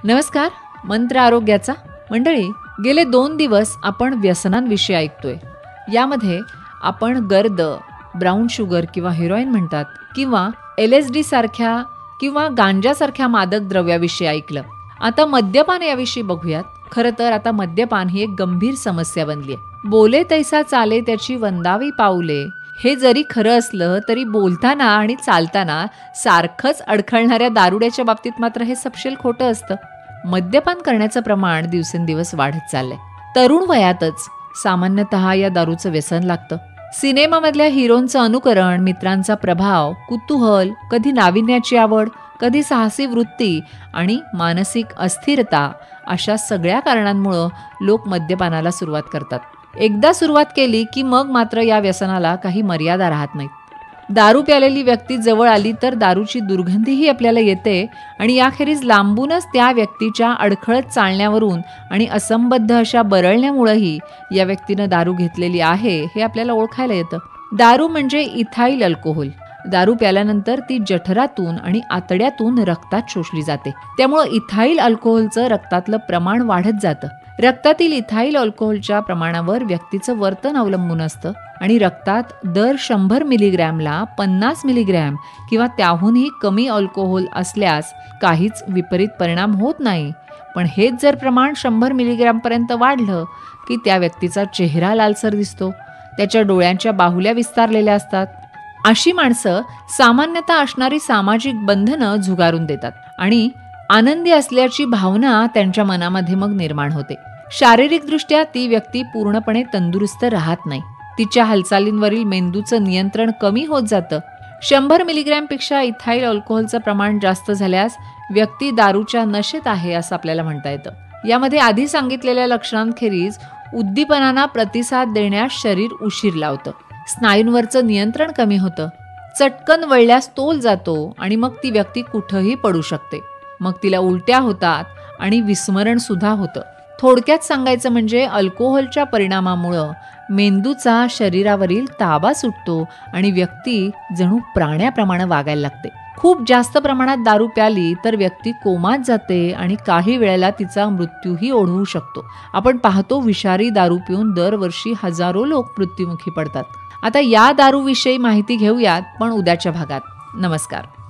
नमस्कार. मंत्र आरोग्याचा. मंडळी, गेले 2 दिवस आपण व्यसनांविषयी ऐकतोय. यामध्ये आपण गर्द, ब्राऊन शुगर किंवा हेरोईन म्हणतात किंवा LSD सारख्या किंवा गांजासारख्या मादक द्रव्याविषयी ऐकलं. आता मद्यपान याविषयी बघूयात. खरं तर आता मद्यपान ही एक गंभीर समस्या बनली आहे. बोले तैसा चाले त्याची वंदावी पाऊले, हे जरी खरं असलं तरी बोलताना आणि चालताना सारखंच अडखळणाऱ्या दारुड्याच्या बाबतीत मात्र हे सपशेल खोटं असतं. मद्यपान करण्याचं प्रमाण दिवसेंदिवस वाढत चाललंय. तरुण वयातच सामान्यतः या दारूचं व्यसन लागतं. सिनेमामधल्या हिरोंचं अनुकरण, मित्रांचा प्रभाव, कुतूहल, कधी नाविन्याची आवड, कधी साहसी वृत्ती आणि मानसिक अस्थिरता, अशा सगळ्या कारणांमुळं लोक मद्यपानाला सुरुवात करतात. एकदा सुरुवात केली की मग मात्र या व्यसनाला काही मर्यादा राहत नाहीत. दारू प्यालेली व्यक्ती जवळ आली तर दारूची दुर्गंधीही आपल्याला येते आणि याखेरीज लांबूनच त्या व्यक्तीच्या अडखळत चालण्यावरून आणि असंबद्ध अशा बरळण्यामुळेही या व्यक्तीनं दारू घेतलेली आहे हे आपल्याला ओळखायला येतं. दारू म्हणजे इथाईल अल्कोहोल. दारू प्याल्यानंतर ती जठरातून आणि आतड्यातून रक्तात शोषली जाते. त्यामुळं इथाईल अल्कोहोलचं रक्तातलं प्रमाण वाढत जातं. रक्तातील इथाईल अल्कोहोलच्या प्रमाणावर व्यक्तीचं वर्तन अवलंबून असतं आणि रक्तात दर 100 मिलीग्रॅमला 50 मिलीग्रॅम किंवा त्याहूनही कमी अल्कोहोल असल्यास काहीच विपरीत परिणाम होत नाही. पण हेच जर प्रमाण 100 मिलीग्रॅमपर्यंत वाढलं की त्या व्यक्तीचा चेहरा लालसर दिसतो, त्याच्या डोळ्यांच्या बाहुल्या विस्तारलेल्या असतात. अशी माणसं सामान्यतः असणारी सामाजिक बंधनं झुगारून देतात आणि आनंदी असल्याची भावना त्यांच्या मनामध्ये मग निर्माण होते. शारीरिकदृष्ट्या ती व्यक्ती पूर्णपणे तंदुरुस्त राहत नाही. तिच्या हालचालींवरील मेंदूचं नियंत्रण कमी होत जातं. 100 मिलीग्रॅमपेक्षा इथाईल अल्कोहोलचं प्रमाण जास्त झाल्यास व्यक्ती दारूच्या नशेत आहे असं आपल्याला म्हणता येतं. यामध्ये आधी सांगितलेल्या लक्षणांखेरीज उद्दीपनांना प्रतिसाद देण्यास शरीर उशीर लावतं. स्नायूंवरचं नियंत्रण कमी होतं. चटकन वळल्यास तोल जातो आणि मग ती व्यक्ती कुठंही पडू शकते. मग तिला उलट्या होतात आणि विस्मरण सुद्धा होतं. थोडक्यात सांगायचं म्हणजे अल्कोहोलच्या परिणामामुळं मेंदूचा शरीरावरील ताबा सुटतो आणि व्यक्ती जणू प्राण्याप्रमाणे वागायला लागते. खूप जास्त प्रमाणात दारू प्याली तर व्यक्ती कोमात जाते आणि काही वेळेला तिचा मृत्यूही ओढवू शकतो. आपण पाहतो विषारी दारू पिऊन दरवर्षी हजारो लोक मृत्युमुखी पडतात. आता या दारूविषयी माहिती घेऊयात, पण उद्याच्या भागात. नमस्कार.